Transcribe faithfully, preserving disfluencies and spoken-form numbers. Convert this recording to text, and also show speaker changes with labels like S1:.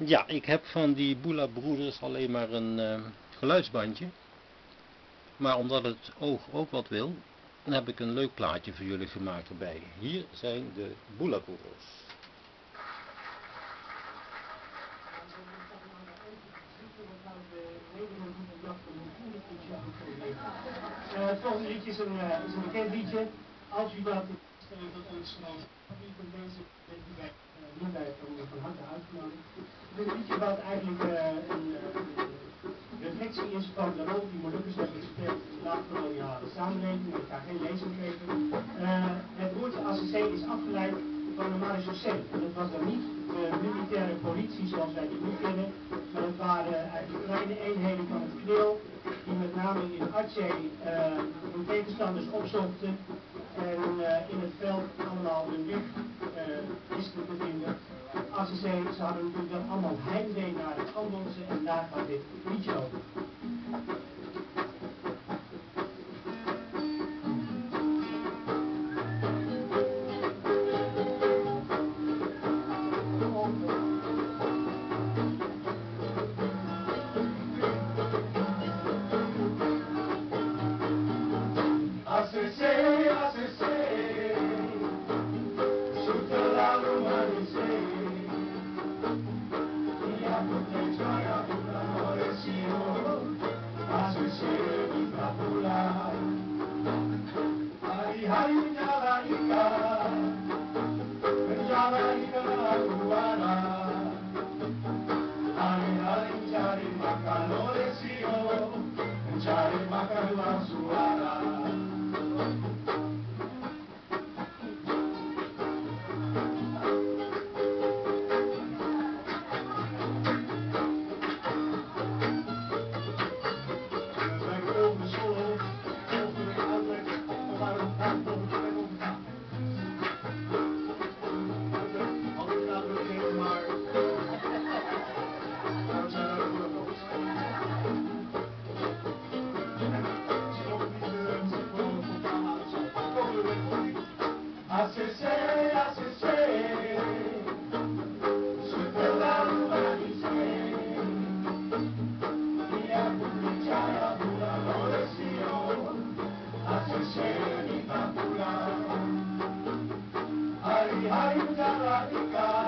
S1: Ja, ik heb van die Bula broeders alleen maar een uh, geluidsbandje. Maar omdat het oog ook wat wil, dan heb ik een leuk plaatje voor jullie gemaakt erbij. Hier zijn de Bula broeders.
S2: Uh, het volgende liedje is een, uh, is een bekend liedje. Als u dat dat ooit schrijft, dan deze bij niet bij van harte uitgenodigd. Dit liedje wat eigenlijk uh, een uh, reflectie is van de rol die Moluks hebben gespeeld in de laat-koloniale samenleving. Ik ga geen lezing geven. Uh, het woordje Asase is afgeleid van de marechaussee. En dat was dan niet de militaire politie zoals wij die nu kennen, maar het waren eigenlijk kleine eenheden van het knil die met name in Asase uh, hun tegenstanders opzochten en uh, in het veld allemaal hun weg uh, wisten te vinden. Asase, ze hadden natuurlijk dan allemaal heimwee naar het Andelsen en daar gaat dit liedje over. Asase, Asase, sotto la lumanisce, mia potenza pura oresio, Asase mi papula, hari hari jalaika, jalaika cubana, hari hari jari makan oresio, jari makan suara. Asase, Asase, sotto la lumanisce, mia puttana pura l'oresio, Asase mi papula, hari hari jalaika.